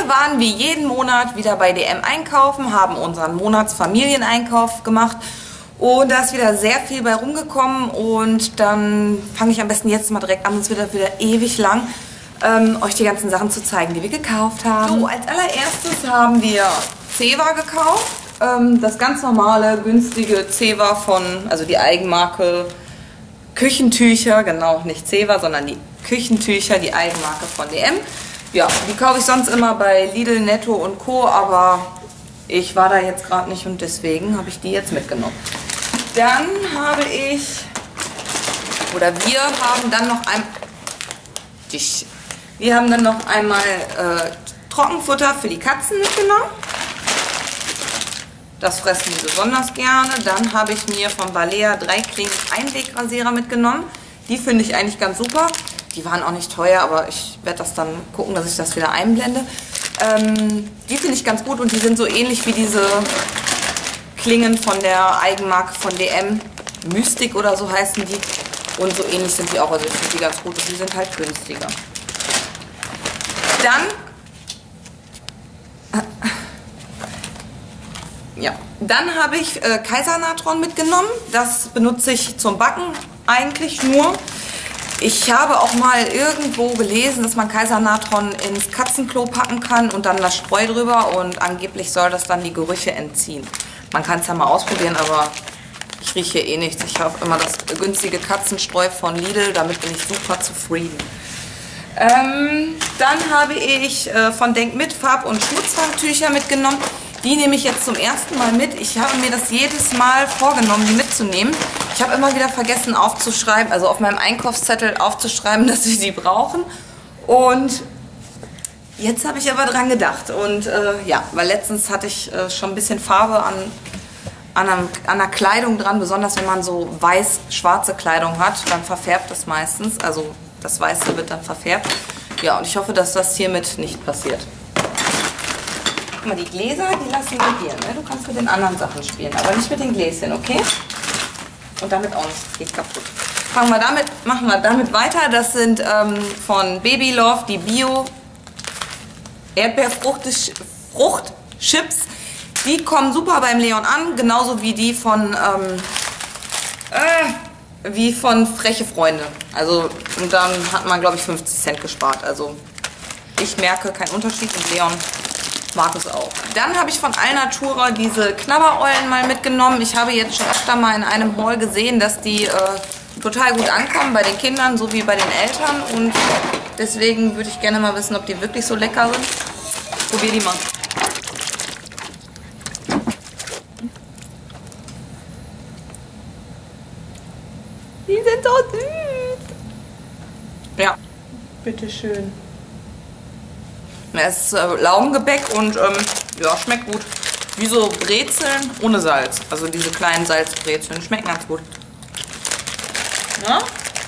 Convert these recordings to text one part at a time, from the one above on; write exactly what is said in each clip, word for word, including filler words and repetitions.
waren wie jeden Monat wieder bei D M einkaufen, haben unseren Monatsfamilieneinkauf gemacht und da ist wieder sehr viel bei rumgekommen und dann fange ich am besten jetzt mal direkt an, sonst wird das wieder ewig lang, ähm, euch die ganzen Sachen zu zeigen, die wir gekauft haben. So, als allererstes haben wir Zewa gekauft, ähm, das ganz normale, günstige Zewa von, also die Eigenmarke Küchentücher, genau, nicht Zewa, sondern die Küchentücher, die Eigenmarke von D M. Ja, die kaufe ich sonst immer bei Lidl, Netto und Co., aber ich war da jetzt gerade nicht und deswegen habe ich die jetzt mitgenommen. Dann habe ich, oder wir haben dann noch ein, wir haben dann noch einmal äh, Trockenfutter für die Katzen mitgenommen. Das fressen die besonders gerne. Dann habe ich mir von Balea drei Klingen Einwegrasierer mitgenommen. Die finde ich eigentlich ganz super. Die waren auch nicht teuer, aber ich werde das dann gucken, dass ich das wieder einblende. Ähm, die finde ich ganz gut und die sind so ähnlich wie diese Klingen von der Eigenmarke von D M. Mystic oder so heißen die. Und so ähnlich sind die auch. Also ich finde die ganz gut und die sind halt günstiger. Dann... Ja, dann habe ich äh, Kaisernatron mitgenommen. Das benutze ich zum Backen eigentlich nur. Ich habe auch mal irgendwo gelesen, dass man Kaisernatron ins Katzenklo packen kann und dann das Streu drüber und angeblich soll das dann die Gerüche entziehen. Man kann es ja mal ausprobieren, aber ich rieche eh nichts. Ich habe immer das günstige Katzenstreu von Lidl, damit bin ich super zufrieden. Ähm, dann habe ich äh, von Denk mit Farb- und Schmutzfangtücher mitgenommen. Die nehme ich jetzt zum ersten Mal mit. Ich habe mir das jedes Mal vorgenommen, die mitzunehmen. Ich habe immer wieder vergessen aufzuschreiben, also auf meinem Einkaufszettel aufzuschreiben, dass wir die brauchen. Und jetzt habe ich aber dran gedacht. Und äh, ja, weil letztens hatte ich äh, schon ein bisschen Farbe an, an, einem, an der Kleidung dran. Besonders wenn man so weiß-schwarze Kleidung hat, dann verfärbt das meistens. Also das Weiße wird dann verfärbt. Ja, und ich hoffe, dass das hiermit nicht passiert. Guck mal, die Gläser, die lassen wir hier. Ne? Du kannst mit den anderen Sachen spielen, aber nicht mit den Gläschen, okay? Und damit auch nicht, das geht kaputt. Fangen wir damit, machen wir damit weiter. Das sind ähm, von Baby Love die Bio Erdbeerfruchtchips. Die kommen super beim Leon an, genauso wie die von ähm, äh, wie von Freche Freunde. Also und dann hat man, glaube ich, fünfzig Cent gespart. Also ich merke keinen Unterschied und Leon mag es auch. Dann habe ich von Alnatura diese Knabbereulen mal mitgenommen. Ich habe jetzt schon öfter mal in einem Haul gesehen, dass die äh, total gut ankommen bei den Kindern sowie bei den Eltern. Und deswegen würde ich gerne mal wissen, ob die wirklich so lecker sind. Ich probiere die mal. Die sind so süß. Ja, bitteschön. Es ist äh, Laugengebäck und ähm, ja, schmeckt gut. Wie so Brezeln ohne Salz. Also diese kleinen Salzbrezeln schmecken ganz gut. Ja?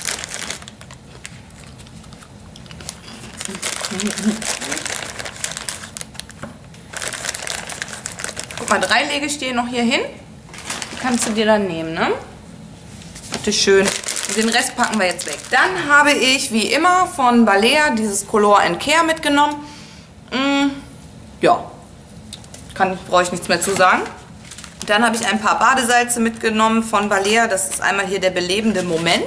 Guck mal, drei lege ich dir noch hier hin. Die kannst du dir dann nehmen, ne? Bitte schön. Den Rest packen wir jetzt weg. Dann habe ich wie immer von Balea dieses Color and Care mitgenommen. Mm, ja, kann brauche ich nichts mehr zu sagen. Dann habe ich ein paar Badesalze mitgenommen von Balea. Das ist einmal hier der belebende Moment.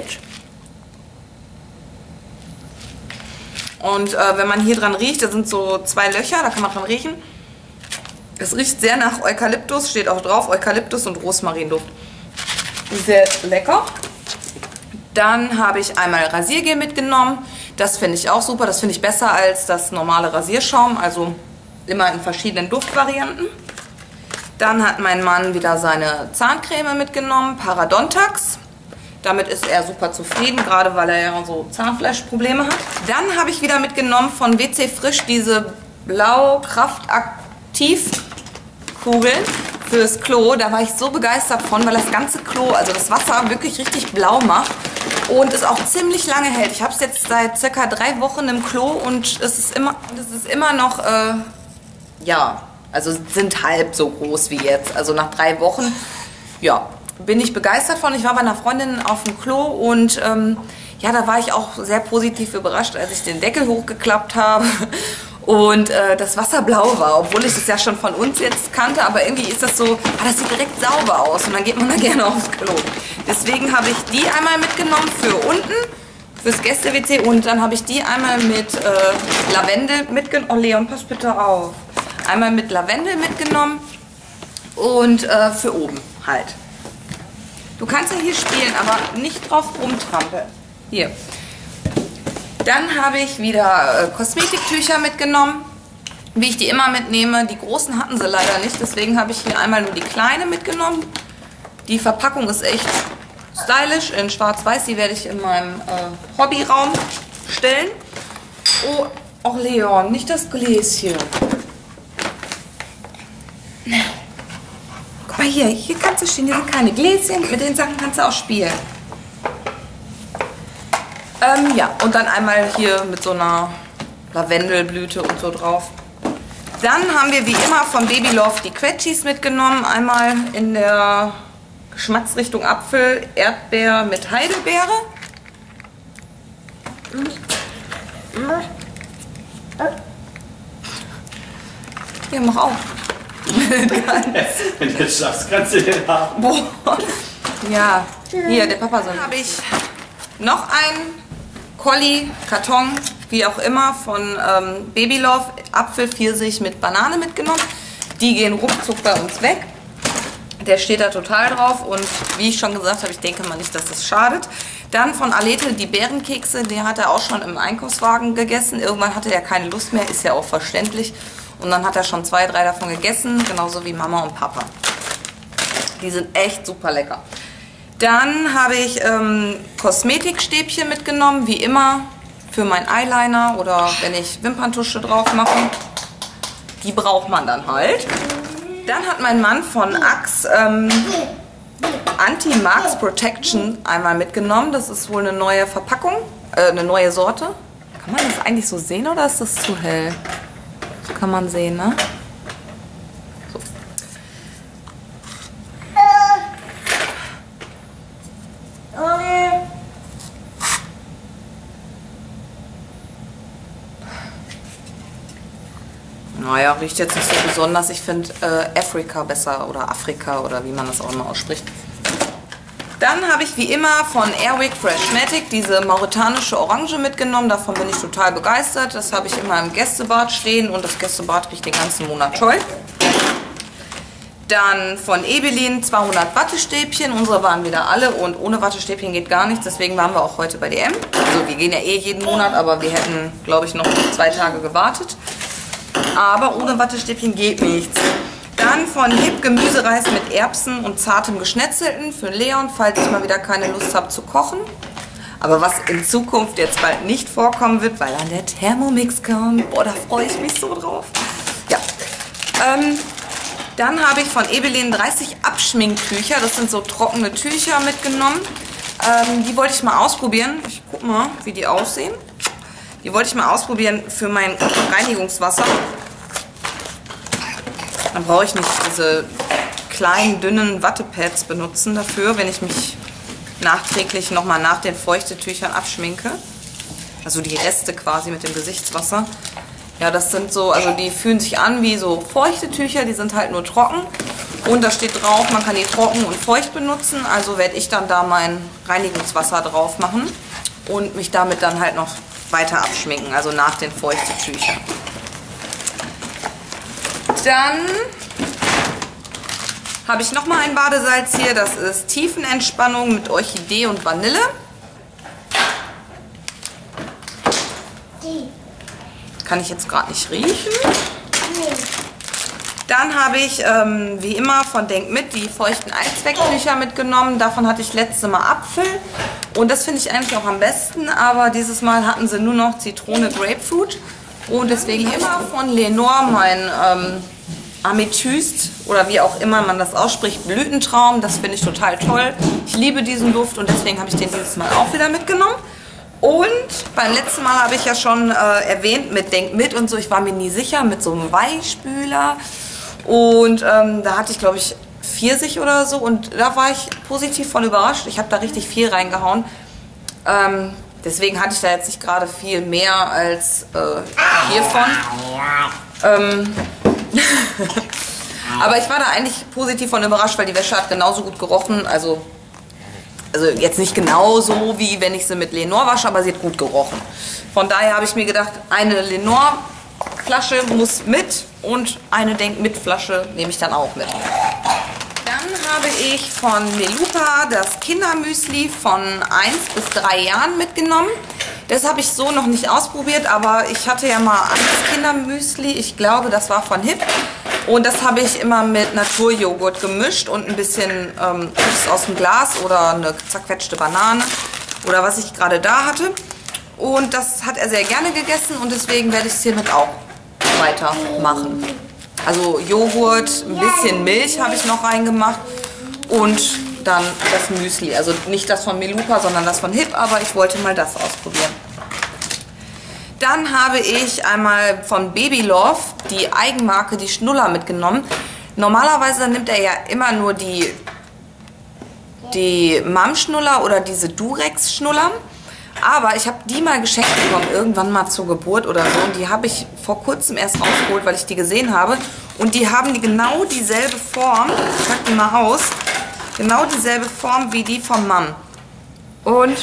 Und äh, wenn man hier dran riecht, da sind so zwei Löcher, da kann man dran riechen. Es riecht sehr nach Eukalyptus, steht auch drauf, Eukalyptus und Rosmarinduft. Sehr lecker. Dann habe ich einmal Rasiergel mitgenommen. Das finde ich auch super. Das finde ich besser als das normale Rasierschaum. Also immer in verschiedenen Duftvarianten. Dann hat mein Mann wieder seine Zahncreme mitgenommen. Parodontax. Damit ist er super zufrieden, gerade weil er ja so Zahnfleischprobleme hat. Dann habe ich wieder mitgenommen von W C Frisch diese Blau Kraftaktiv Kugeln fürs Klo. Da war ich so begeistert von, weil das ganze Klo, also das Wasser wirklich richtig blau macht. Und es auch ziemlich lange hält. Ich habe es jetzt seit circa drei Wochen im Klo und es ist immer, es ist immer noch, äh, ja, also sind halb so groß wie jetzt. Also nach drei Wochen, ja, bin ich begeistert von. Ich war bei einer Freundin auf dem Klo und ähm, ja, da war ich auch sehr positiv überrascht, als ich den Deckel hochgeklappt habe. Und äh, das Wasser blau war, obwohl ich das ja schon von uns jetzt kannte, aber irgendwie ist das so, ah, das sieht direkt sauber aus und dann geht man da gerne aufs Klo. Deswegen habe ich die einmal mitgenommen für unten, fürs Gäste-W C, und dann habe ich die einmal mit äh, Lavendel mitgenommen. Oh Leon, pass bitte auf. Einmal mit Lavendel mitgenommen und äh, für oben halt. Du kannst ja hier spielen, aber nicht drauf rumtrampeln. Hier. Dann habe ich wieder äh, Kosmetiktücher mitgenommen, wie ich die immer mitnehme. Die großen hatten sie leider nicht, deswegen habe ich hier einmal nur die kleine mitgenommen. Die Verpackung ist echt stylisch in schwarz-weiß. Die werde ich in meinem äh, Hobbyraum stellen. Oh, auch Leon, nicht das Gläschen. Guck mal hier, hier kannst du stehen, hier sind keine Gläschen. Mit den Sachen kannst du auch spielen. Ähm, ja, und dann einmal hier mit so einer Lavendelblüte und so drauf. Dann haben wir wie immer von Baby Love die Quetschis mitgenommen. Einmal in der Geschmacksrichtung Apfel, Erdbeer mit Heidelbeere. Hier, mach auf. Wenn du jetzt schaffst, kannst du den haben. Boah. Ja, hier, der Papa soll. Habe ich noch einen Colli, Karton, wie auch immer, von ähm, Baby Love, Apfel, Pfirsich mit Banane mitgenommen. Die gehen ruckzuck bei uns weg. Der steht da total drauf und wie ich schon gesagt habe, ich denke mal nicht, dass das schadet. Dann von Alete die Beerenkekse, die hat er auch schon im Einkaufswagen gegessen. Irgendwann hatte er keine Lust mehr, ist ja auch verständlich. Und dann hat er schon zwei, drei davon gegessen, genauso wie Mama und Papa. Die sind echt super lecker. Dann habe ich ähm, Kosmetikstäbchen mitgenommen, wie immer, für meinen Eyeliner oder wenn ich Wimperntusche drauf mache. Die braucht man dann halt. Dann hat mein Mann von Axe ähm, Anti-Marks Protection einmal mitgenommen. Das ist wohl eine neue Verpackung, äh, eine neue Sorte. Kann man das eigentlich so sehen oder ist das zu hell? So kann man sehen, ne? So. Naja, riecht jetzt nicht so besonders. Ich finde äh, Afrika besser oder Afrika oder wie man das auch immer ausspricht. Dann habe ich wie immer von Airwick Freshmatic diese mauretanische Orange mitgenommen. Davon bin ich total begeistert. Das habe ich immer im Gästebad stehen und das Gästebad riecht den ganzen Monat toll. Dann von Ebelin zweihundert Wattestäbchen. Unsere waren wieder alle und ohne Wattestäbchen geht gar nichts. Deswegen waren wir auch heute bei D M. Also wir gehen ja eh jeden Monat, aber wir hätten, glaube ich, noch zwei Tage gewartet. Aber ohne Wattestäbchen geht nichts. Dann von Hip Gemüsereis mit Erbsen und zartem Geschnetzelten für Leon, falls ich mal wieder keine Lust habe zu kochen. Aber was in Zukunft jetzt bald nicht vorkommen wird, weil dann der Thermomix kommt. Boah, da freue ich mich so drauf. Ja. Ähm, dann habe ich von Ebelin dreißig Abschminktücher. Das sind so trockene Tücher mitgenommen. Ähm, die wollte ich mal ausprobieren. Ich guck mal, wie die aussehen. Die wollte ich mal ausprobieren für mein Reinigungswasser. Dann brauche ich nicht diese kleinen, dünnen Wattepads benutzen dafür, wenn ich mich nachträglich nochmal nach den Feuchtetüchern abschminke. Also die Reste quasi mit dem Gesichtswasser. Ja, das sind so, also die fühlen sich an wie so Feuchtetücher, die sind halt nur trocken. Und da steht drauf, man kann die trocken und feucht benutzen. Also werde ich dann da mein Reinigungswasser drauf machen und mich damit dann halt noch weiter abschminken, also nach den Feuchtetüchern. Dann habe ich nochmal ein Badesalz hier, das ist Tiefenentspannung mit Orchidee und Vanille. Kann ich jetzt gerade nicht riechen. Dann habe ich, ähm, wie immer, von Denk mit die feuchten Einzwecktücher mitgenommen. Davon hatte ich letztes Mal Apfel. Und das finde ich eigentlich auch am besten. Aber dieses Mal hatten sie nur noch Zitrone, Grapefruit. Und deswegen immer von Lenore mein ähm, Amethyst oder wie auch immer man das ausspricht, Blütentraum. Das finde ich total toll. Ich liebe diesen Duft und deswegen habe ich den dieses Mal auch wieder mitgenommen. Und beim letzten Mal habe ich ja schon äh, erwähnt mit Denk mit und so. Ich war mir nie sicher mit so einem Weichspüler. Und ähm, da hatte ich, glaube ich, Pfirsich oder so. Und da war ich positiv von überrascht. Ich habe da richtig viel reingehauen. Ähm, deswegen hatte ich da jetzt nicht gerade viel mehr als äh, hiervon. Ähm Aber ich war da eigentlich positiv von überrascht, weil die Wäsche hat genauso gut gerochen. Also, also jetzt nicht genauso, wie wenn ich sie mit Lenor wasche, aber sie hat gut gerochen. Von daher habe ich mir gedacht, eine Lenor-Flasche muss mit und eine Denk-mit-Flasche nehme ich dann auch mit. Dann habe ich von Melupa das Kindermüsli von eins bis drei Jahren mitgenommen. Das habe ich so noch nicht ausprobiert, aber ich hatte ja mal anderes Kindermüsli. Ich glaube, das war von Hip. Und das habe ich immer mit Naturjoghurt gemischt und ein bisschen ähm, Chips aus dem Glas oder eine zerquetschte Banane oder was ich gerade da hatte. Und das hat er sehr gerne gegessen und deswegen werde ich es hiermit auch weitermachen. Also Joghurt, ein bisschen Milch habe ich noch reingemacht und dann das Müsli. Also nicht das von Melupa, sondern das von Hip, aber ich wollte mal das ausprobieren. Dann habe ich einmal von Baby Love die Eigenmarke, die Schnuller, mitgenommen. Normalerweise nimmt er ja immer nur die, die Mom-Schnuller oder diese Durex-Schnuller. Aber ich habe die mal geschenkt bekommen, irgendwann mal zur Geburt oder so. Und die habe ich vor kurzem erst rausgeholt, weil ich die gesehen habe. Und die haben die genau dieselbe Form. Ich pack die mal aus. Genau dieselbe Form wie die vom Mom. Und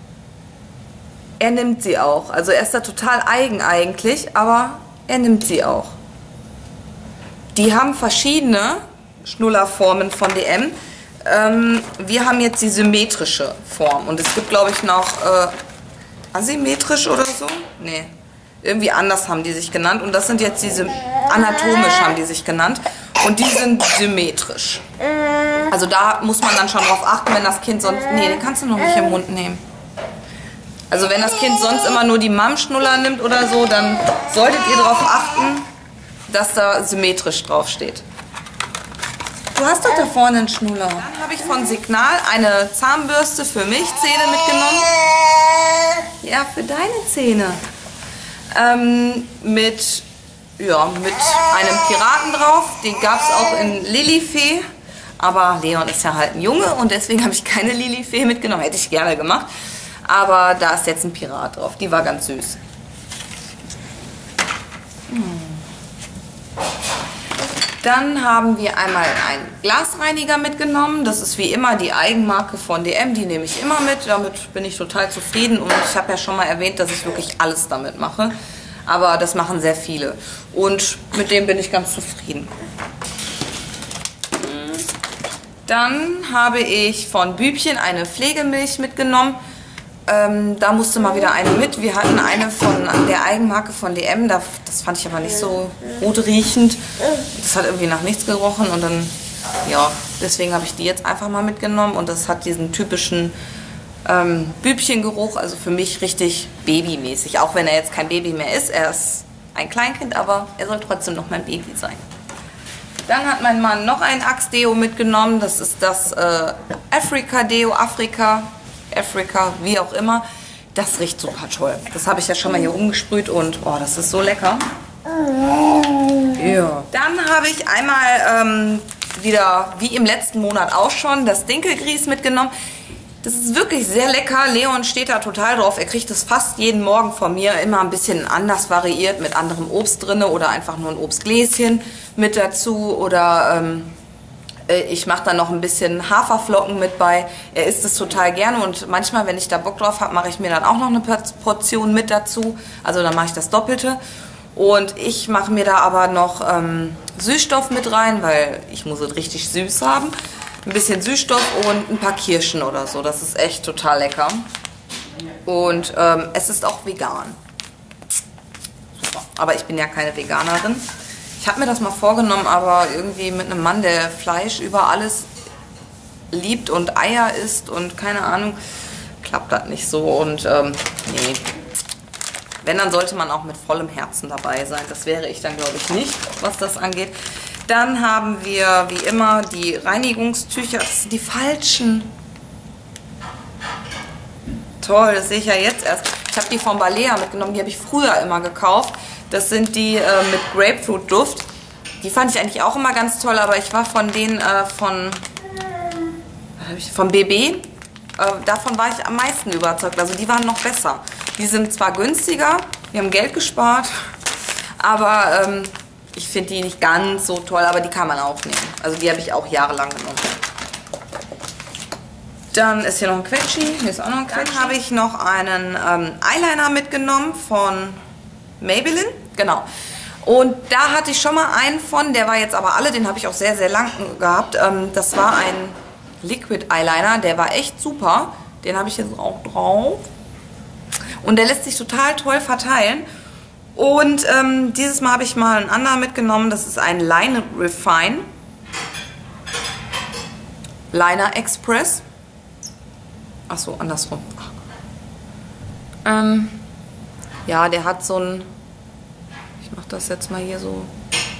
er nimmt sie auch. Also er ist da total eigen eigentlich, aber er nimmt sie auch. Die haben verschiedene Schnullerformen von D M. Ähm, wir haben jetzt die symmetrische Form. Und es gibt, glaube ich, noch äh, asymmetrisch oder so. Nee, irgendwie anders haben die sich genannt. Und das sind jetzt diese, anatomisch haben die sich genannt. Und die sind symmetrisch. Also da muss man dann schon drauf achten, wenn das Kind sonst... Nee, den kannst du noch nicht im Mund nehmen. Also wenn das Kind sonst immer nur die Mom-Schnuller nimmt oder so, dann solltet ihr darauf achten, dass da symmetrisch drauf steht. Du hast doch da vorne einen Schnuller. Dann habe ich von Signal eine Zahnbürste für Milchzähne mitgenommen. Ja, für deine Zähne. Ähm, mit, ja, mit einem Piraten drauf. Den gab es auch in Lilifee. Aber Leon ist ja halt ein Junge und deswegen habe ich keine Lilifee mitgenommen. Hätte ich gerne gemacht. Aber da ist jetzt ein Pirat drauf. Die war ganz süß. Hm. Dann haben wir einmal einen Glasreiniger mitgenommen. Das ist wie immer die Eigenmarke von D M. Die nehme ich immer mit. Damit bin ich total zufrieden. Und ich habe ja schon mal erwähnt, dass ich wirklich alles damit mache. Aber das machen sehr viele. Und mit dem bin ich ganz zufrieden. Dann habe ich von Bübchen eine Pflegemilch mitgenommen. Ähm, da musste mal wieder eine mit. Wir hatten eine von der Eigenmarke von D M. Das fand ich aber nicht so gut riechend. Das hat irgendwie nach nichts gerochen. Und dann, ja, deswegen habe ich die jetzt einfach mal mitgenommen. Und das hat diesen typischen ähm, Bübchengeruch. Also für mich richtig babymäßig. Auch wenn er jetzt kein Baby mehr ist. Er ist ein Kleinkind, aber er soll trotzdem noch mein Baby sein. Dann hat mein Mann noch ein Axe-Deo mitgenommen. Das ist das äh, Afrika-Deo, Afrika, Afrika, wie auch immer. Das riecht super toll. Das habe ich ja schon mal hier rumgesprüht und oh, das ist so lecker. Ja. Dann habe ich einmal ähm, wieder, wie im letzten Monat auch schon, das Dinkelgrieß mitgenommen. Das ist wirklich sehr lecker. Leon steht da total drauf. Er kriegt es fast jeden Morgen von mir. Immer ein bisschen anders variiert mit anderem Obst drin oder einfach nur ein Obstgläschen mit dazu. Oder ähm, ich mache da noch ein bisschen Haferflocken mit bei. Er isst es total gerne und manchmal, wenn ich da Bock drauf habe, mache ich mir dann auch noch eine Portion mit dazu. Also dann mache ich das Doppelte. Und ich mache mir da aber noch ähm, Süßstoff mit rein, weil ich muss es richtig süß haben. Ein bisschen Süßstoff und ein paar Kirschen oder so. Das ist echt total lecker. Und ähm, es ist auch vegan. Super. Aber ich bin ja keine Veganerin. Ich habe mir das mal vorgenommen, aber irgendwie mit einem Mann, der Fleisch über alles liebt und Eier isst und keine Ahnung, klappt das nicht so. Und ähm, nee. Wenn, dann sollte man auch mit vollem Herzen dabei sein. Das wäre ich dann, glaube ich, nicht, was das angeht. Dann haben wir, wie immer, die Reinigungstücher. Das sind die falschen. Toll, das sehe ich ja jetzt erst. Ich habe die von Balea mitgenommen. Die habe ich früher immer gekauft. Das sind die äh, mit Grapefruit-Duft. Die fand ich eigentlich auch immer ganz toll. Aber ich war von denen äh, von, von B B. Äh, davon war ich am meisten überzeugt. Also die waren noch besser. Die sind zwar günstiger, wir haben Geld gespart, aber ähm, ich finde die nicht ganz so toll, aber die kann man auch nehmen. Also die habe ich auch jahrelang genommen. Dann ist hier noch ein Quetschi. Hier ist auch noch ein Quetschi. Dann habe ich noch einen ähm, Eyeliner mitgenommen von Maybelline. Genau. Und da hatte ich schon mal einen von, der war jetzt aber alle, den habe ich auch sehr, sehr lang gehabt. Ähm, das war ein Liquid Eyeliner, der war echt super. Den habe ich jetzt auch drauf. Und der lässt sich total toll verteilen. Und ähm, dieses Mal habe ich mal einen anderen mitgenommen. Das ist ein Line Refine. Liner Express. Achso, andersrum. Ähm, ja, der hat so ein... Ich mache das jetzt mal hier so...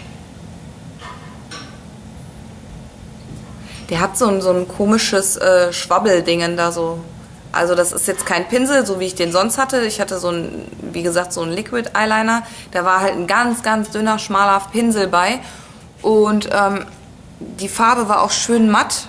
Der hat so ein, so ein komisches äh, Schwabbeldingen da so. Also das ist jetzt kein Pinsel, so wie ich den sonst hatte. Ich hatte so ein, wie gesagt, so ein Liquid Eyeliner. Da war halt ein ganz, ganz dünner, schmaler Pinsel bei. Und ähm, die Farbe war auch schön matt.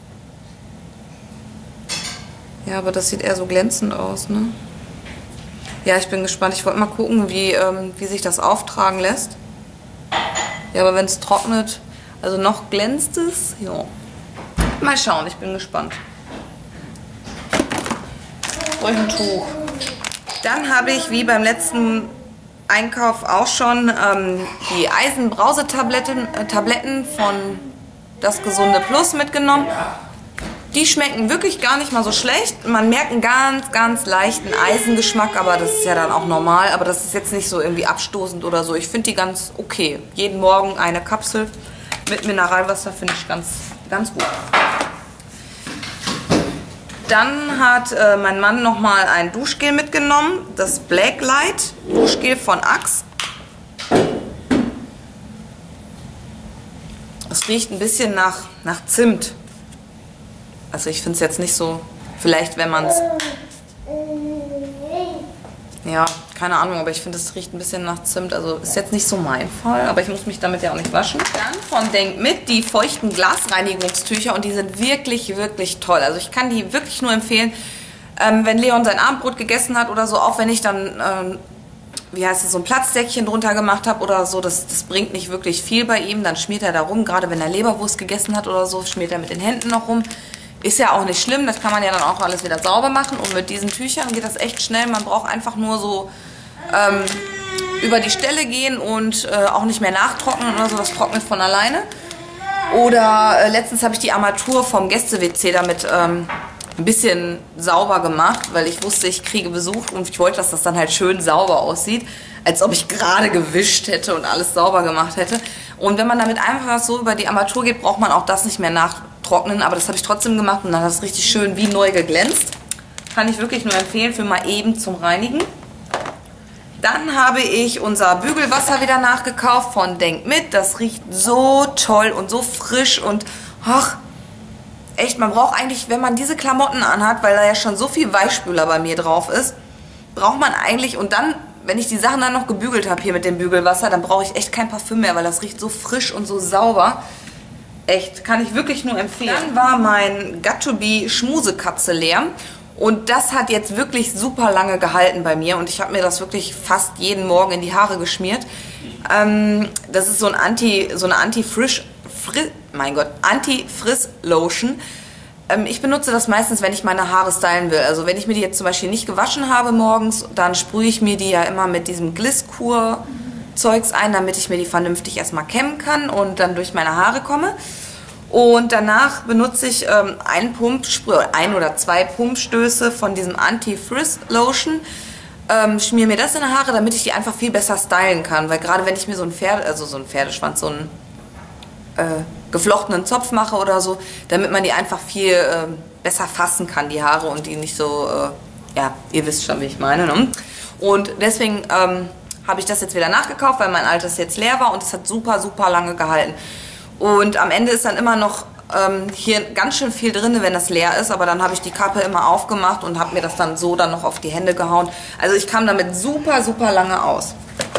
Ja, aber das sieht eher so glänzend aus, ne? Ja, ich bin gespannt. Ich wollte mal gucken, wie, ähm, wie sich das auftragen lässt. Ja, aber wenn es trocknet, also noch glänzt es. Ja. Mal schauen, ich bin gespannt. Durch ein Tuch. Dann habe ich, wie beim letzten Einkauf auch schon, ähm, die Eisenbrausetabletten äh, Tabletten von Das Gesunde Plus mitgenommen. Die schmecken wirklich gar nicht mal so schlecht. Man merkt einen ganz, ganz leichten Eisengeschmack, aber das ist ja dann auch normal. Aber das ist jetzt nicht so irgendwie abstoßend oder so. Ich finde die ganz okay. Jeden Morgen eine Kapsel mit Mineralwasser finde ich ganz, ganz gut. Dann hat äh, mein Mann nochmal ein Duschgel mitgenommen. Das Blacklight Duschgel von Axe. Es riecht ein bisschen nach, nach Zimt. Also ich finde es jetzt nicht so, vielleicht wenn man es, ja, keine Ahnung, aber ich finde es riecht ein bisschen nach Zimt, also ist jetzt nicht so mein Fall, aber ich muss mich damit ja auch nicht waschen. Dann von Denk mit die feuchten Glasreinigungstücher und die sind wirklich, wirklich toll. Also ich kann die wirklich nur empfehlen, ähm, wenn Leon sein Abendbrot gegessen hat oder so, auch wenn ich dann, ähm, wie heißt es, so ein Platzdeckchen drunter gemacht habe oder so, das, das bringt nicht wirklich viel bei ihm, dann schmiert er da rum, gerade wenn er Leberwurst gegessen hat oder so, schmiert er mit den Händen noch rum. Ist ja auch nicht schlimm, das kann man ja dann auch alles wieder sauber machen. Und mit diesen Tüchern geht das echt schnell. Man braucht einfach nur so ähm, über die Stelle gehen und äh, auch nicht mehr nachtrocknen oder so. Das trocknet von alleine. Oder äh, letztens habe ich die Armatur vom Gäste-W C damit ähm, ein bisschen sauber gemacht, weil ich wusste, ich kriege Besuch und ich wollte, dass das dann halt schön sauber aussieht. Als ob ich gerade gewischt hätte und alles sauber gemacht hätte. Und wenn man damit einfach so über die Armatur geht, braucht man auch das nicht mehr nachtrocknen. Aber das habe ich trotzdem gemacht und dann hat es richtig schön wie neu geglänzt. Kann ich wirklich nur empfehlen für mal eben zum Reinigen. Dann habe ich unser Bügelwasser wieder nachgekauft von Denk mit. Das riecht so toll und so frisch und ach, echt, man braucht eigentlich, wenn man diese Klamotten anhat, weil da ja schon so viel Weichspüler bei mir drauf ist, braucht man eigentlich, und dann, wenn ich die Sachen dann noch gebügelt habe hier mit dem Bügelwasser, dann brauche ich echt kein Parfüm mehr, weil das riecht so frisch und so sauber. Echt, kann ich wirklich nur empfehlen. Dann war mein Got to Be Schmusekatze leer. Und das hat jetzt wirklich super lange gehalten bei mir. Und ich habe mir das wirklich fast jeden Morgen in die Haare geschmiert. Ähm, das ist so, ein Anti, so eine Anti-Frisch... Fri, mein Gott, Anti-Friss-Lotion. Ähm, ich benutze das meistens, wenn ich meine Haare stylen will. Also wenn ich mir die jetzt zum Beispiel nicht gewaschen habe morgens, dann sprühe ich mir die ja immer mit diesem Glisskur-Zeugs ein, damit ich mir die vernünftig erstmal kämmen kann und dann durch meine Haare komme. Und danach benutze ich ähm, einen Pumpsprüh, ein oder zwei Pumpstöße von diesem Anti-Frizz-Lotion. Ähm, schmier mir das in die Haare, damit ich die einfach viel besser stylen kann. Weil gerade wenn ich mir so einen Pferde, also so einen Pferdeschwanz, so einen äh, geflochtenen Zopf mache oder so, damit man die einfach viel äh, besser fassen kann, die Haare, und die nicht so, äh, ja, ihr wisst schon, wie ich meine, ne? Und deswegen ähm, habe ich das jetzt wieder nachgekauft, weil mein altes jetzt leer war und es hat super, super lange gehalten. Und am Ende ist dann immer noch ähm, hier ganz schön viel drin, wenn das leer ist. Aber dann habe ich die Kappe immer aufgemacht und habe mir das dann so dann noch auf die Hände gehauen. Also ich kam damit super, super lange aus.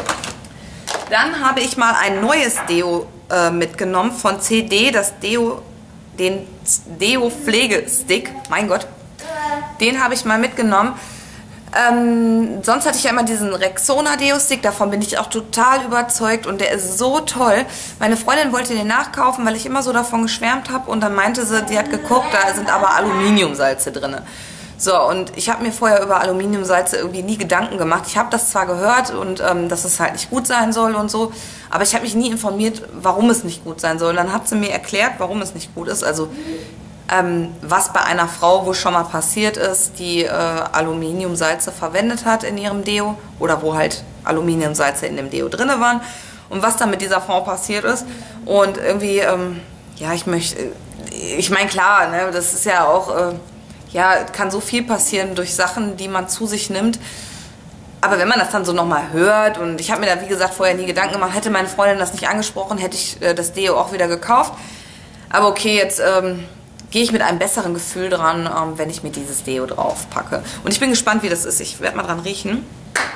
Dann habe ich mal ein neues Deo äh, mitgenommen von C D. Das Deo, den Deo Pflegestick. Mein Gott. Den habe ich mal mitgenommen. Ähm, sonst hatte ich ja immer diesen Rexona Deo-Stick, davon bin ich auch total überzeugt und der ist so toll. Meine Freundin wollte den nachkaufen, weil ich immer so davon geschwärmt habe und dann meinte sie, sie hat geguckt, da sind aber Aluminiumsalze drin. So, und ich habe mir vorher über Aluminiumsalze irgendwie nie Gedanken gemacht. Ich habe das zwar gehört und ähm, dass es halt nicht gut sein soll und so, aber ich habe mich nie informiert, warum es nicht gut sein soll. Und dann hat sie mir erklärt, warum es nicht gut ist. Also ähm, was bei einer Frau, wo schon mal passiert ist, die äh, Aluminiumsalze verwendet hat in ihrem Deo oder wo halt Aluminiumsalze in dem Deo drin waren und was dann mit dieser Frau passiert ist. Und irgendwie, ähm, ja, ich möchte, ich meine, klar, ne, das ist ja auch... Äh, Ja, kann so viel passieren durch Sachen, die man zu sich nimmt. Aber wenn man das dann so nochmal hört, und ich habe mir da wie gesagt vorher nie Gedanken gemacht, hätte meine Freundin das nicht angesprochen, hätte ich äh, das Deo auch wieder gekauft. Aber okay, jetzt ähm, gehe ich mit einem besseren Gefühl dran, ähm, wenn ich mir dieses Deo drauf packe. Und ich bin gespannt, wie das ist. Ich werde mal dran riechen.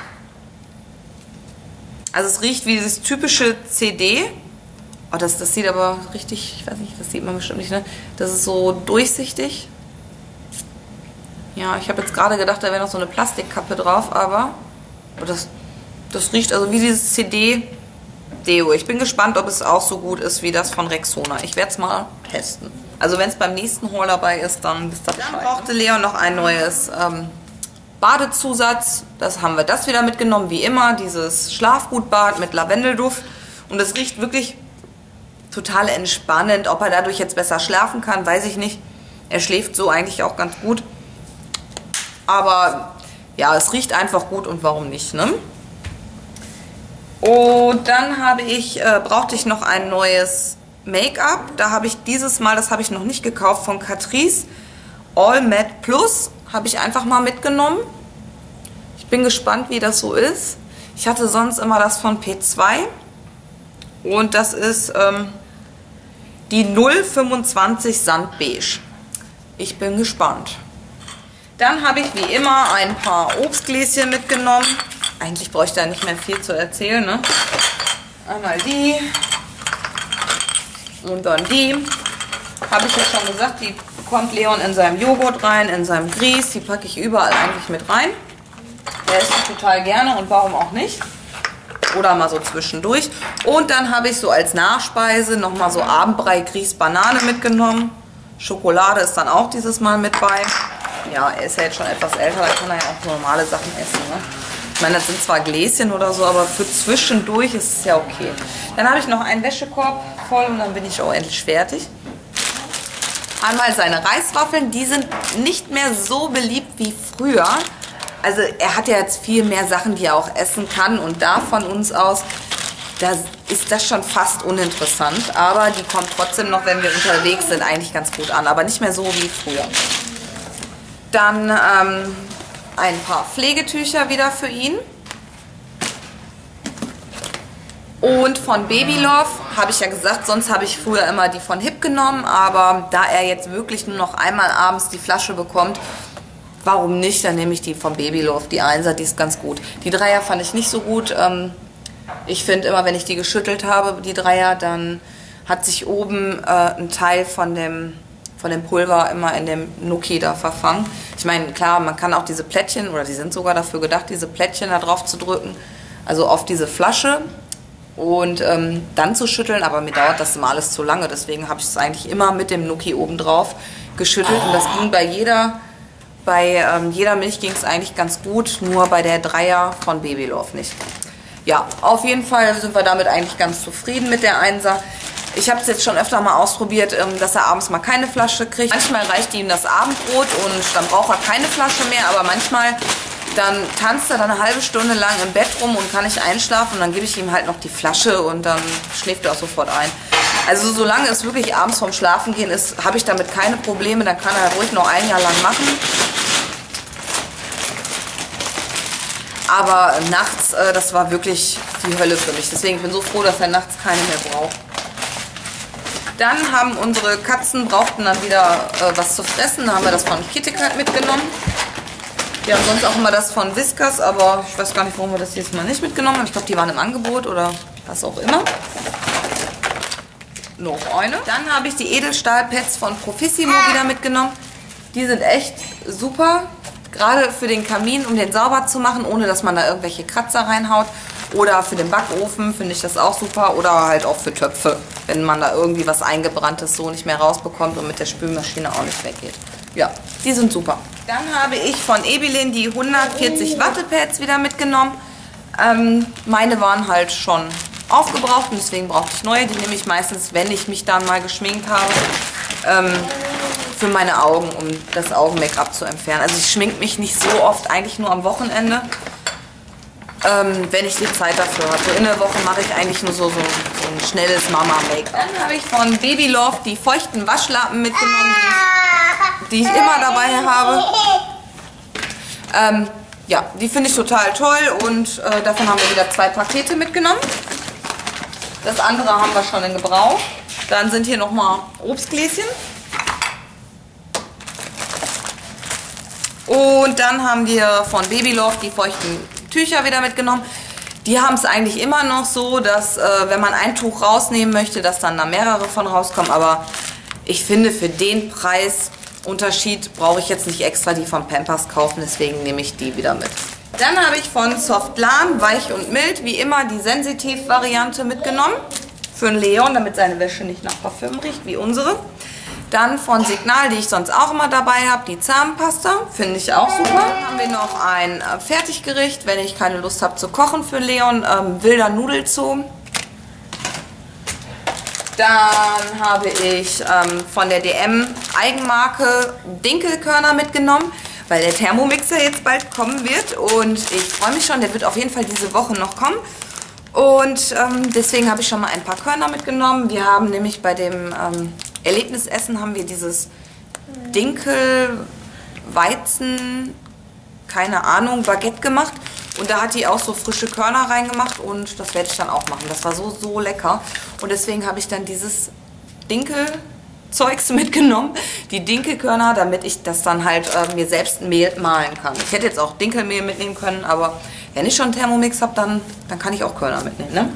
Also es riecht wie dieses typische C D. Oh, das, das sieht aber richtig, ich weiß nicht, das sieht man bestimmt nicht, ne? Das ist so durchsichtig. Ja, ich habe jetzt gerade gedacht, da wäre noch so eine Plastikkappe drauf, aber das, das riecht also wie dieses C D-Deo. Ich bin gespannt, ob es auch so gut ist wie das von Rexona. Ich werde es mal testen. Also wenn es beim nächsten Haul dabei ist, dann wisst ihr Bescheid. Dann brauchte Leon noch ein neues ähm, Badezusatz. Das haben wir das wieder mitgenommen, wie immer. Dieses Schlafgutbad mit Lavendelduft. Und es riecht wirklich total entspannend. Ob er dadurch jetzt besser schlafen kann, weiß ich nicht. Er schläft so eigentlich auch ganz gut. Aber ja, es riecht einfach gut und warum nicht, ne? Und dann habe ich, äh, brauchte ich noch ein neues Make-up. Da habe ich dieses Mal, das habe ich noch nicht gekauft, von Catrice All Matte Plus. Habe ich einfach mal mitgenommen. Ich bin gespannt, wie das so ist. Ich hatte sonst immer das von P zwei. Und das ist ähm, die null fünfundzwanzig Sandbeige. Ich bin gespannt. Dann habe ich wie immer ein paar Obstgläschen mitgenommen. Eigentlich brauche ich da nicht mehr viel zu erzählen, ne? Einmal die und dann die. Habe ich ja schon gesagt, die kommt Leon in seinem Joghurt rein, in seinem Grieß. Die packe ich überall eigentlich mit rein. Der isst die total gerne und warum auch nicht. Oder mal so zwischendurch. Und dann habe ich so als Nachspeise nochmal so Abendbrei Grieß Banane mitgenommen. Schokolade ist dann auch dieses Mal mit bei. Ja, er ist ja jetzt schon etwas älter, da kann er ja auch normale Sachen essen, ne? Ich meine, das sind zwar Gläschen oder so, aber für zwischendurch ist es ja okay. Dann habe ich noch einen Wäschekorb voll und dann bin ich auch endlich fertig. Einmal seine Reiswaffeln, die sind nicht mehr so beliebt wie früher. Also er hat ja jetzt viel mehr Sachen, die er auch essen kann und da von uns aus, da ist das schon fast uninteressant. Aber die kommt trotzdem noch, wenn wir unterwegs sind, eigentlich ganz gut an. Aber nicht mehr so wie früher. Dann ähm, ein paar Pflegetücher wieder für ihn. Und von Babylove habe ich ja gesagt, sonst habe ich früher immer die von Hip genommen. Aber da er jetzt wirklich nur noch einmal abends die Flasche bekommt, warum nicht? Dann nehme ich die von Babylove, die Einser, die ist ganz gut. Die Dreier fand ich nicht so gut. Ähm, ich finde immer, wenn ich die geschüttelt habe, die Dreier, dann hat sich oben äh, ein Teil von dem... von dem Pulver immer in dem Nuki da verfangen. Ich meine, klar, man kann auch diese Plättchen, oder die sind sogar dafür gedacht, diese Plättchen da drauf zu drücken, also auf diese Flasche und ähm, dann zu schütteln, aber mir dauert das immer alles zu lange, deswegen habe ich es eigentlich immer mit dem Nuki oben drauf geschüttelt und das ging bei jeder, bei ähm, jeder Milch ging es eigentlich ganz gut, nur bei der Dreier von Babylove nicht. Ja, auf jeden Fall sind wir damit eigentlich ganz zufrieden mit der Einser. Ich habe es jetzt schon öfter mal ausprobiert, dass er abends mal keine Flasche kriegt. Manchmal reicht ihm das Abendbrot und dann braucht er keine Flasche mehr. Aber manchmal, dann tanzt er dann eine halbe Stunde lang im Bett rum und kann nicht einschlafen. Und dann gebe ich ihm halt noch die Flasche und dann schläft er auch sofort ein. Also solange es wirklich abends vorm Schlafengehen ist, habe ich damit keine Probleme. Dann kann er ruhig noch ein Jahr lang machen. Aber nachts, äh, das war wirklich die Hölle für mich. Deswegen bin ich so froh, dass er nachts keine mehr braucht. Dann haben unsere Katzen, brauchten dann wieder äh, was zu fressen. Da haben wir das von KitKat mitgenommen. Wir haben sonst auch immer das von Whiskas, aber ich weiß gar nicht, warum wir das jetzt mal nicht mitgenommen haben. Ich glaube, die waren im Angebot oder was auch immer. Noch eine. Dann habe ich die Edelstahl-Pads von Profissimo wieder mitgenommen. Die sind echt super, gerade für den Kamin, um den sauber zu machen, ohne dass man da irgendwelche Kratzer reinhaut. Oder für den Backofen finde ich das auch super. Oder halt auch für Töpfe, wenn man da irgendwie was Eingebranntes so nicht mehr rausbekommt und mit der Spülmaschine auch nicht weggeht. Ja, die sind super. Dann habe ich von Ebelin die hundertvierzig Wattepads wieder mitgenommen. Ähm, meine waren halt schon aufgebraucht und deswegen brauchte ich neue. Die nehme ich meistens, wenn ich mich dann mal geschminkt habe, ähm, für meine Augen, um das Augen-Make-up zu entfernen. Also ich schminke mich nicht so oft, eigentlich nur am Wochenende, ähm, wenn ich die Zeit dafür habe. So in der Woche mache ich eigentlich nur so, so, so ein schnelles Mama-Make-up. Dann habe ich von Baby Love die feuchten Waschlappen mitgenommen, die ich, die ich immer dabei habe. Ähm, ja, die finde ich total toll und äh, davon haben wir wieder zwei Pakete mitgenommen. Das andere haben wir schon in Gebrauch. Dann sind hier nochmal Obstgläschen. Und dann haben wir von Baby Love die feuchten Tücher wieder mitgenommen. Die haben es eigentlich immer noch so, dass äh, wenn man ein Tuch rausnehmen möchte, dass dann da mehrere von rauskommen. Aber ich finde, für den Preisunterschied brauche ich jetzt nicht extra die von Pampers kaufen. Deswegen nehme ich die wieder mit. Dann habe ich von Softlan weich und mild, wie immer, die Sensitiv-Variante mitgenommen. Für einen Leon, damit seine Wäsche nicht nach Parfüm riecht, wie unsere. Dann von Signal, die ich sonst auch immer dabei habe, die Zahnpasta. Finde ich auch super. Dann haben wir noch ein äh, Fertiggericht, wenn ich keine Lust habe zu kochen für Leon. Ähm, wilder Nudelzoo. Dann habe ich ähm, von der D M Eigenmarke Dinkelkörner mitgenommen, weil der Thermomixer jetzt bald kommen wird. Und ich freue mich schon, der wird auf jeden Fall diese Woche noch kommen. Und ähm, deswegen habe ich schon mal ein paar Körner mitgenommen. Wir haben nämlich bei dem ähm, Erlebnisessen haben wir dieses Dinkel, Weizen, keine Ahnung, Baguette gemacht. Und da hat die auch so frische Körner reingemacht und das werde ich dann auch machen. Das war so, so lecker. Und deswegen habe ich dann dieses Dinkelzeugs mitgenommen, die Dinkelkörner, damit ich das dann halt äh, mir selbst ein Mehl mahlen kann. Ich hätte jetzt auch Dinkelmehl mitnehmen können, aber wenn ich schon einen Thermomix habe, dann, dann kann ich auch Körner mitnehmen, ne?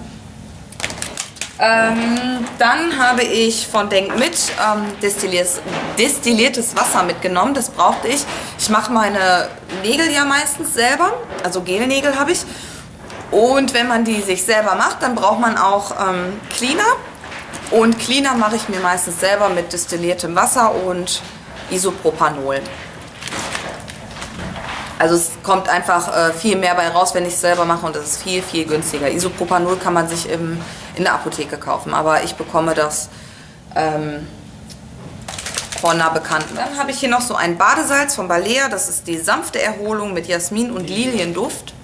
Ähm, dann habe ich von Denk mit ähm, destilliertes, destilliertes Wasser mitgenommen. Das brauchte ich. Ich mache meine Nägel ja meistens selber, also Gelnägel habe ich. Und wenn man die sich selber macht, dann braucht man auch ähm, Cleaner. Und Cleaner mache ich mir meistens selber mit destilliertem Wasser und Isopropanol. Also es kommt einfach äh, viel mehr bei raus, wenn ich es selber mache und das ist viel, viel günstiger. Isopropanol kann man sich im, in der Apotheke kaufen, aber ich bekomme das ähm, von einer Bekannten. Dann habe ich hier noch so ein Badesalz von Balea, das ist die sanfte Erholung mit Jasmin und Lilienduft.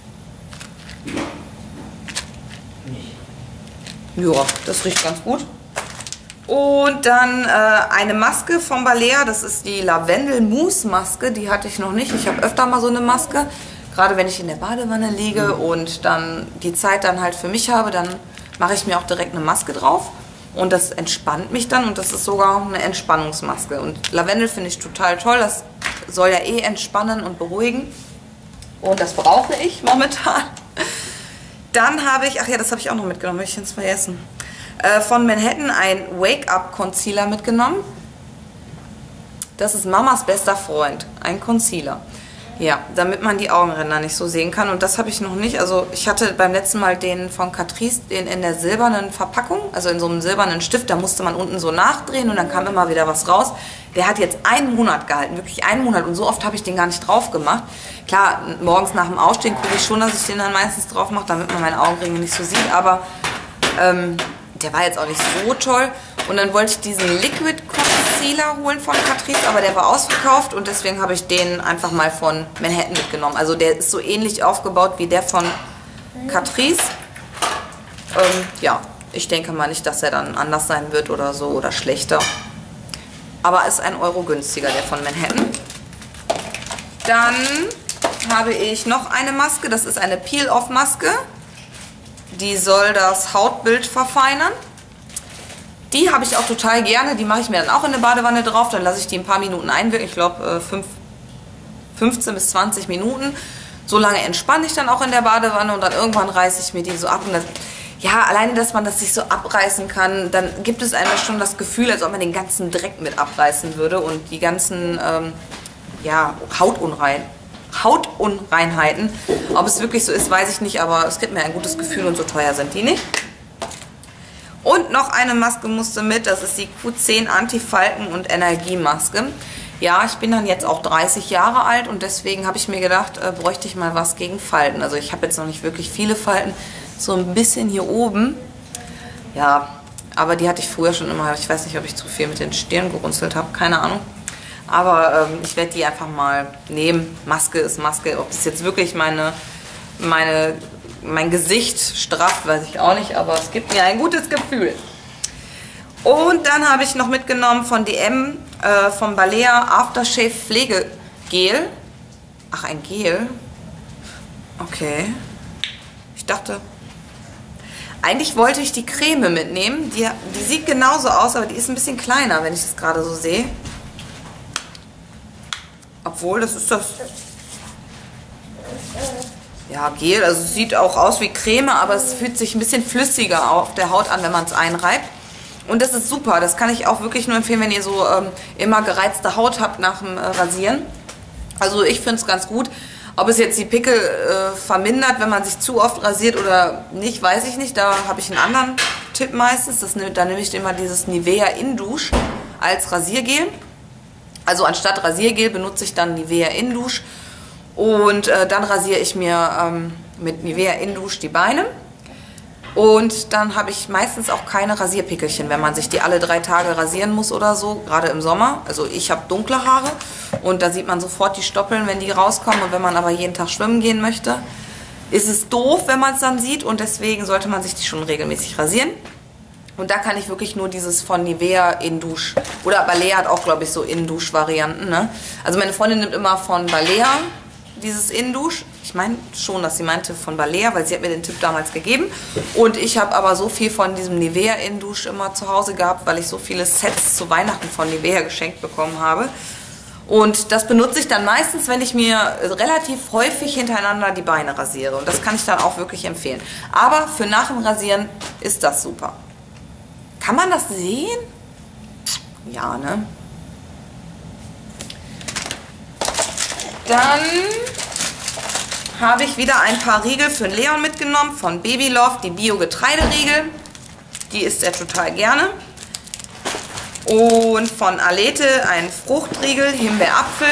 Ja, das riecht ganz gut. Und dann äh, eine Maske von Balea, das ist die Lavendel-Mousse-Maske, die hatte ich noch nicht. Ich habe öfter mal so eine Maske, gerade wenn ich in der Badewanne liege und dann die Zeit dann halt für mich habe, dann mache ich mir auch direkt eine Maske drauf. Und das entspannt mich dann und das ist sogar eine Entspannungsmaske. Und Lavendel finde ich total toll, das soll ja eh entspannen und beruhigen. Und das brauche ich momentan. Dann habe ich, ach ja, das habe ich auch noch mitgenommen, habe ich jetzt vergessen. Von Manhattan ein Wake-up-Concealer mitgenommen. Das ist Mamas bester Freund, ein Concealer. Ja, damit man die Augenränder nicht so sehen kann. Und das habe ich noch nicht. Also ich hatte beim letzten Mal den von Catrice, den in der silbernen Verpackung, also in so einem silbernen Stift, da musste man unten so nachdrehen und dann kam immer wieder was raus. Der hat jetzt einen Monat gehalten, wirklich einen Monat. Und so oft habe ich den gar nicht drauf gemacht. Klar, morgens nach dem Aufstehen gucke ich schon, dass ich den dann meistens drauf mache, damit man meine Augenringe nicht so sieht. Aber ähm, der war jetzt auch nicht so toll. Und dann wollte ich diesen Liquid Concealer holen von Catrice, aber der war ausverkauft und deswegen habe ich den einfach mal von Manhattan mitgenommen. Also der ist so ähnlich aufgebaut wie der von Catrice. Ähm, ja, ich denke mal nicht, dass er dann anders sein wird oder so oder schlechter. Aber ist ein Euro günstiger, der von Manhattan. Dann habe ich noch eine Maske, das ist eine Peel-Off-Maske. Die soll das Hautbild verfeinern. Die habe ich auch total gerne. Die mache ich mir dann auch in eine Badewanne drauf. Dann lasse ich die ein paar Minuten einwirken. Ich glaube fünfzehn bis zwanzig Minuten. So lange entspanne ich dann auch in der Badewanne und dann irgendwann reiße ich mir die so ab. Und das, ja, alleine, dass man das sich so abreißen kann, dann gibt es einem schon das Gefühl, als ob man den ganzen Dreck mit abreißen würde und die ganzen ähm, ja, Hautunrein, Hautunreinheiten. Ob es wirklich so ist, weiß ich nicht, aber es gibt mir ein gutes Gefühl und so teuer sind die nicht. Und noch eine Maske musste mit, das ist die Q zehn Anti-Falten- und Energiemaske. Ja, ich bin dann jetzt auch dreißig Jahre alt und deswegen habe ich mir gedacht, äh, bräuchte ich mal was gegen Falten. Also ich habe jetzt noch nicht wirklich viele Falten, so ein bisschen hier oben. Ja, aber die hatte ich früher schon immer. Ich weiß nicht, ob ich zu viel mit den Stirn gerunzelt habe, keine Ahnung. Aber ähm, ich werde die einfach mal nehmen. Maske ist Maske. Ob es jetzt wirklich meine, meine, mein Gesicht strafft, weiß ich auch nicht. Aber es gibt mir ein gutes Gefühl. Und dann habe ich noch mitgenommen von D M, äh, vom Balea Aftershave Pflegegel. Ach, ein Gel? Okay. Ich dachte... Eigentlich wollte ich die Creme mitnehmen. Die, die sieht genauso aus, aber die ist ein bisschen kleiner, wenn ich das gerade so sehe. Obwohl, das ist das... Ja, Gel. Also es sieht auch aus wie Creme, aber es fühlt sich ein bisschen flüssiger auf der Haut an, wenn man es einreibt. Und das ist super. Das kann ich auch wirklich nur empfehlen, wenn ihr so ähm, immer gereizte Haut habt nach dem äh, Rasieren. Also ich finde es ganz gut. Ob es jetzt die Pickel äh, vermindert, wenn man sich zu oft rasiert oder nicht, weiß ich nicht. Da habe ich einen anderen Tipp meistens. Das, da nehme ich immer dieses Nivea In-Dusch als Rasiergel. Also anstatt Rasiergel benutze ich dann Nivea In-Dusch. Und äh, dann rasiere ich mir ähm, mit Nivea In-Dusch die Beine. Und dann habe ich meistens auch keine Rasierpickelchen, wenn man sich die alle drei Tage rasieren muss oder so, gerade im Sommer. Also ich habe dunkle Haare und da sieht man sofort die Stoppeln, wenn die rauskommen. Und wenn man aber jeden Tag schwimmen gehen möchte, ist es doof, wenn man es dann sieht. Und deswegen sollte man sich die schon regelmäßig rasieren. Und da kann ich wirklich nur dieses von Nivea In-Dusch. Oder Balea hat auch, glaube ich, so In-Dusch-Varianten. Ne? Also meine Freundin nimmt immer von Balea dieses In-Dusch. Ich meine schon, dass sie meinte von Balea, weil sie hat mir den Tipp damals gegeben. Und ich habe aber so viel von diesem Nivea In-Dusch immer zu Hause gehabt, weil ich so viele Sets zu Weihnachten von Nivea geschenkt bekommen habe. Und das benutze ich dann meistens, wenn ich mir relativ häufig hintereinander die Beine rasiere. Und das kann ich dann auch wirklich empfehlen. Aber für nach dem Rasieren ist das super. Kann man das sehen? Ja, ne? Dann habe ich wieder ein paar Riegel für den Leon mitgenommen von Baby Love, die Bio-Getreideriegel. Die isst er total gerne. Und von Alete ein Fruchtriegel, Himbeerapfel.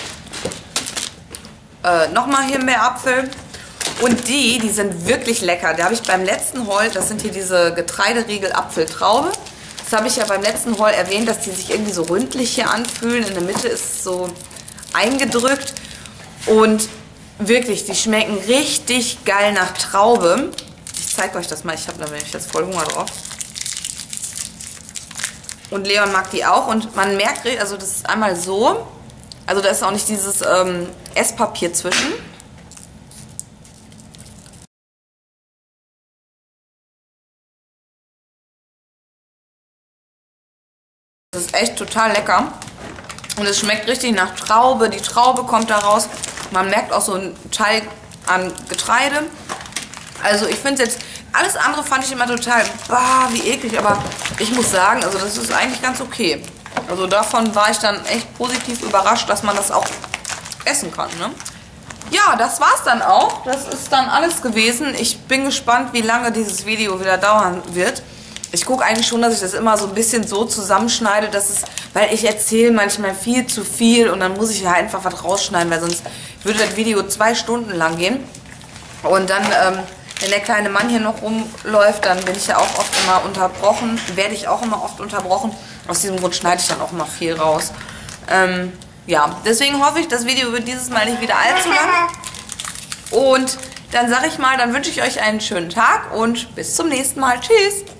Äh, nochmal Himbeerapfel. Und die, die sind wirklich lecker. Da habe ich beim letzten Haul, das sind hier diese Getreideriegel Apfeltraube. Das habe ich ja beim letzten Haul erwähnt, dass die sich irgendwie so ründlich hier anfühlen. In der Mitte ist es so eingedrückt. Und wirklich, die schmecken richtig geil nach Traube. Ich zeige euch das mal, ich habe nämlich jetzt voll Hunger drauf. Und Leon mag die auch und man merkt, also das ist einmal so, also da ist auch nicht dieses ähm, Esspapier zwischen. Das ist echt total lecker und es schmeckt richtig nach Traube, die Traube kommt da raus. Man merkt auch so einen Teil an Getreide. Also ich finde es jetzt, alles andere fand ich immer total, bah, wie eklig. Aber ich muss sagen, also das ist eigentlich ganz okay. Also davon war ich dann echt positiv überrascht, dass man das auch essen kann, ne? Ja, das war's dann auch. Das ist dann alles gewesen. Ich bin gespannt, wie lange dieses Video wieder dauern wird. Ich gucke eigentlich schon, dass ich das immer so ein bisschen so zusammenschneide, dass es, weil ich erzähle manchmal viel zu viel und dann muss ich ja einfach was rausschneiden, weil sonst würde das Video zwei Stunden lang gehen. Und dann, ähm, wenn der kleine Mann hier noch rumläuft, dann bin ich ja auch oft immer unterbrochen, werde ich auch immer oft unterbrochen. Aus diesem Grund schneide ich dann auch immer viel raus. Ähm, ja, deswegen hoffe ich, das Video wird dieses Mal nicht wieder allzu lang. Und dann sage ich mal, dann wünsche ich euch einen schönen Tag und bis zum nächsten Mal. Tschüss!